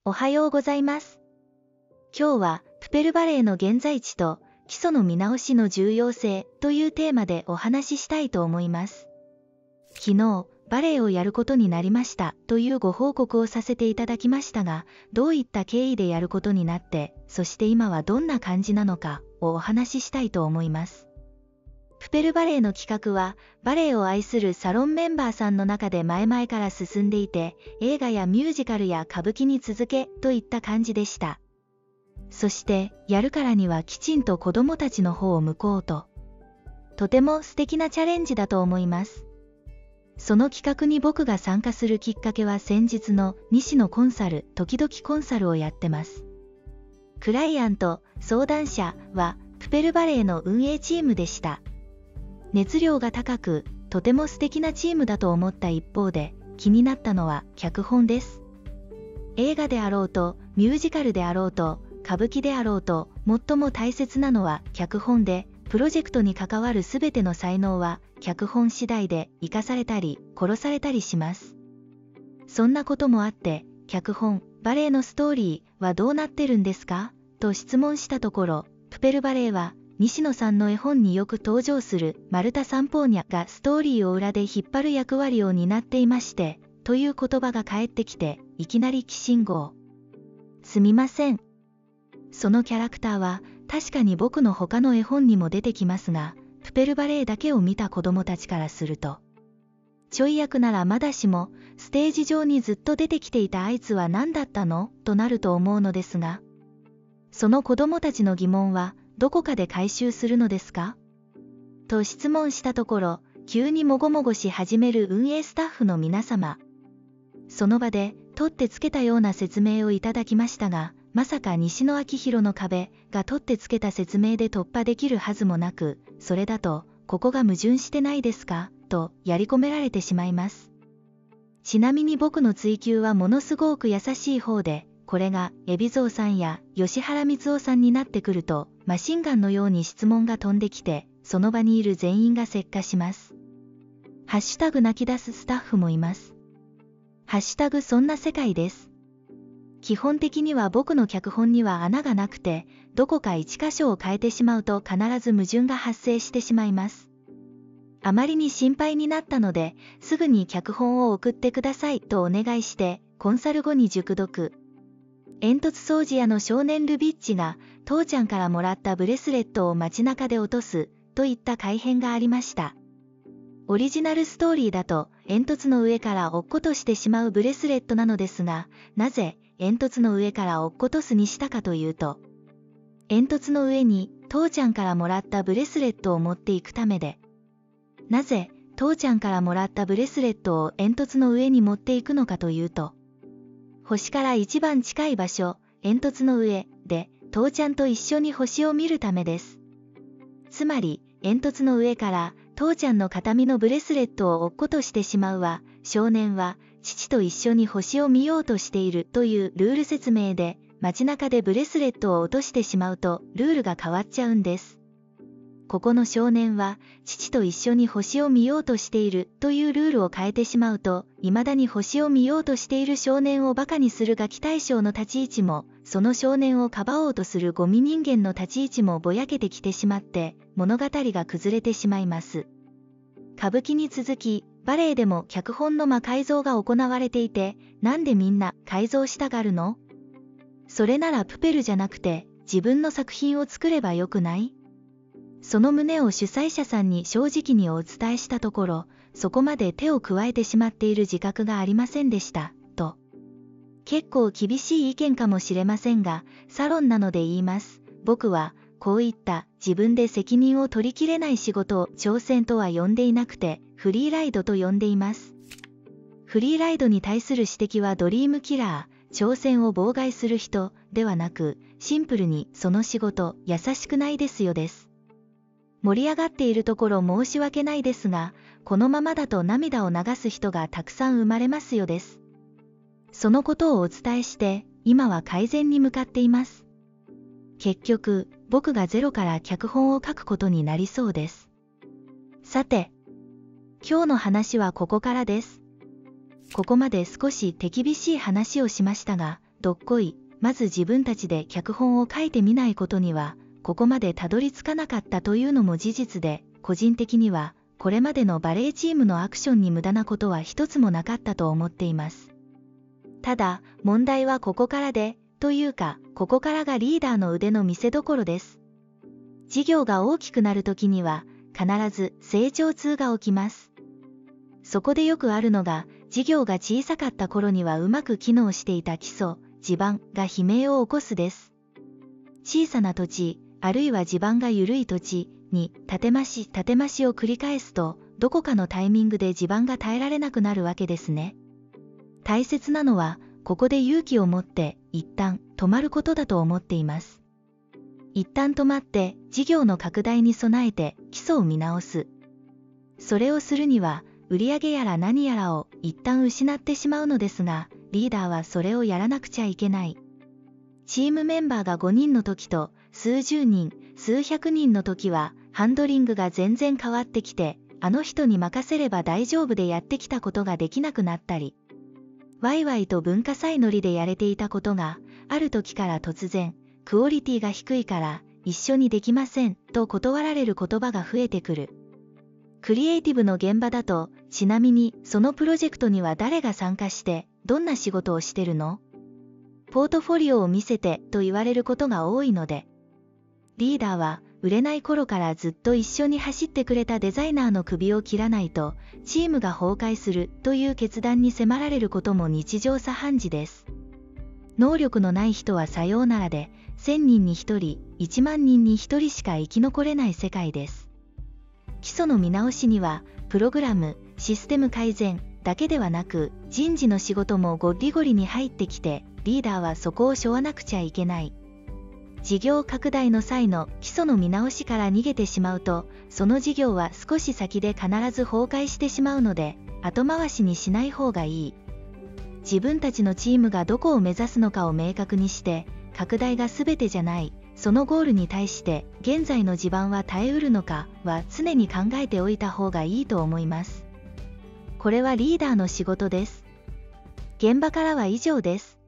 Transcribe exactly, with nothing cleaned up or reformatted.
おはようございます。今日はプペルバレエの現在地と基礎の見直しの重要性というテーマでお話ししたいと思います。昨日、バレエをやることになりましたというご報告をさせていただきましたが、どういった経緯でやることになって、そして今はどんな感じなのかをお話ししたいと思います。プペルバレエの企画は、バレエを愛するサロンメンバーさんの中で前々から進んでいて、映画やミュージカルや歌舞伎に続けといった感じでした。そして、やるからにはきちんと子供たちの方を向こうと。とても素敵なチャレンジだと思います。その企画に僕が参加するきっかけは先日の西野コンサル、時々コンサルをやってます。クライアント、相談者は、プペルバレエの運営チームでした。熱量が高く、とても素敵なチームだと思った一方で、気になったのは脚本です。映画であろうと、ミュージカルであろうと、歌舞伎であろうと、最も大切なのは脚本で、プロジェクトに関わるすべての才能は、脚本次第で生かされたり、殺されたりします。そんなこともあって、脚本、バレエのストーリーはどうなってるんですかと質問したところ、プペルバレエは、西野さんの絵本によく登場するマルタ・サンポーニャがストーリーを裏で引っ張る役割を担っていまして、という言葉が返ってきて、いきなり寄進号。すみません。そのキャラクターは、確かに僕の他の絵本にも出てきますが、プペルバレエだけを見た子供たちからすると、ちょい役ならまだしも、ステージ上にずっと出てきていたあいつは何だったのとなると思うのですが、その子供たちの疑問は、どこかで回収するのですかと質問したところ、急にもごもごし始める運営スタッフの皆様。その場で、取ってつけたような説明をいただきましたが、まさか西野昭弘の壁が取ってつけた説明で突破できるはずもなく、それだと、ここが矛盾してないですかと、やり込められてしまいます。ちなみに僕の追求はものすごく優しい方で、これが、海老蔵さんや吉原光夫さんになってくると、マシンガンのように質問が飛んできて、その場にいる全員が石化します。ハッシュタグ泣き出すスタッフもいます。ハッシュタグそんな世界です。基本的には僕の脚本には穴がなくて、どこか一箇所を変えてしまうと必ず矛盾が発生してしまいます。あまりに心配になったので、すぐに脚本を送ってくださいとお願いして、コンサル後に熟読。煙突掃除屋の少年ルビッチが、父ちゃんからもらったブレスレットを街中で落とす、といった改変がありました。オリジナルストーリーだと、煙突の上から落っことしてしまうブレスレットなのですが、なぜ、煙突の上から落っことすにしたかというと、煙突の上に、父ちゃんからもらったブレスレットを持っていくためで、なぜ、父ちゃんからもらったブレスレットを煙突の上に持っていくのかというと、星から一番近い場所、煙突の上で、父ちゃんと一緒に星を見るためです。つまり、煙突の上から、父ちゃんの形見のブレスレットを落っことしてしまうは、少年は、父と一緒に星を見ようとしているというルール説明で、街中でブレスレットを落としてしまうと、ルールが変わっちゃうんです。ここの少年は、父と一緒に星を見ようとしているというルールを変えてしまうと、未だに星を見ようとしている少年をバカにするガキ大将の立ち位置も、その少年をかばおうとするゴミ人間の立ち位置もぼやけてきてしまって、物語が崩れてしまいます。歌舞伎に続き、バレエでも脚本の魔改造が行われていて、なんでみんな改造したがるの？それならプペルじゃなくて、自分の作品を作ればよくない？その旨を主催者さんに正直にお伝えしたところ、そこまで手を加えてしまっている自覚がありませんでした、と。結構厳しい意見かもしれませんが、サロンなので言います。僕は、こういった自分で責任を取りきれない仕事を挑戦とは呼んでいなくて、フリーライドと呼んでいます。フリーライドに対する指摘はドリームキラー、挑戦を妨害する人ではなく、シンプルにその仕事、優しくないですよです。盛り上がっているところ申し訳ないですが、このままだと涙を流す人がたくさん生まれますよです。そのことをお伝えして、今は改善に向かっています。結局、僕がゼロから脚本を書くことになりそうです。さて、今日の話はここからです。ここまで少し手厳しい話をしましたが、 どっこい、まず自分たちで脚本を書いてみないことには、ここまでたどり着かなかったというのも事実で、個人的には、これまでのバレエチームのアクションに無駄なことは一つもなかったと思っています。ただ、問題はここからで、というか、ここからがリーダーの腕の見せ所です。事業が大きくなるときには、必ず成長痛が起きます。そこでよくあるのが、事業が小さかった頃にはうまく機能していた基礎、地盤が悲鳴を起こすです。小さな土地、あるいは地盤が緩い土地に、建て増し、建て増しを繰り返すと、どこかのタイミングで地盤が耐えられなくなるわけですね。大切なのは、ここで勇気を持って、一旦止まることだと思っています。一旦止まって、事業の拡大に備えて、基礎を見直す。それをするには、売上やら何やらを一旦失ってしまうのですが、リーダーはそれをやらなくちゃいけない。チームメンバーがごにんの時と、数十人、数百人の時は、ハンドリングが全然変わってきて、あの人に任せれば大丈夫でやってきたことができなくなったり、ワイワイと文化祭ノリでやれていたことが、ある時から突然、クオリティが低いから、一緒にできません、と断られる言葉が増えてくる。クリエイティブの現場だと、ちなみに、そのプロジェクトには誰が参加して、どんな仕事をしてるの？ポートフォリオを見せて、と言われることが多いので、リーダーは、売れない頃からずっと一緒に走ってくれたデザイナーの首を切らないと、チームが崩壊するという決断に迫られることも日常茶飯事です。能力のない人はさようならで、せんにんにひとり、いちまんにんにひとりしか生き残れない世界です。基礎の見直しには、プログラム、システム改善だけではなく、人事の仕事もゴリゴリに入ってきて、リーダーはそこを背負わなくちゃいけない。事業拡大の際の基礎の見直しから逃げてしまうと、その事業は少し先で必ず崩壊してしまうので、後回しにしない方がいい。自分たちのチームがどこを目指すのかを明確にして、拡大が全てじゃない、そのゴールに対して、現在の地盤は耐えうるのかは常に考えておいた方がいいと思います。これはリーダーの仕事です。現場からは以上です。